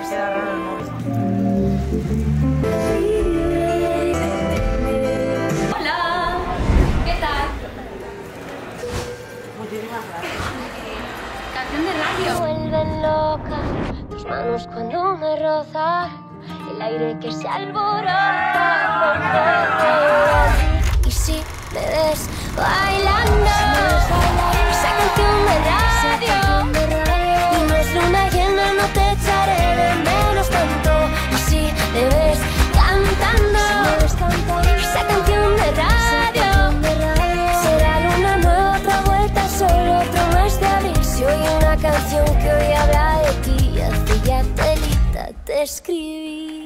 queda raro el móvil. Hola, ¿qué tal? Muchísimas gracias. Canción de radio. Vuelven locas tus manos cuando me rozas, el aire que se alborota por todo. Y si me ves bailando esa canción de radio, y no es luna llena, no te echaré de menos tanto. Y si me ves cantando esa canción de radio, será luna nueva, otra vuelta, solo otro mes de abril. Si oye una canción que hoy habla de ti, hace ya telita te escribí.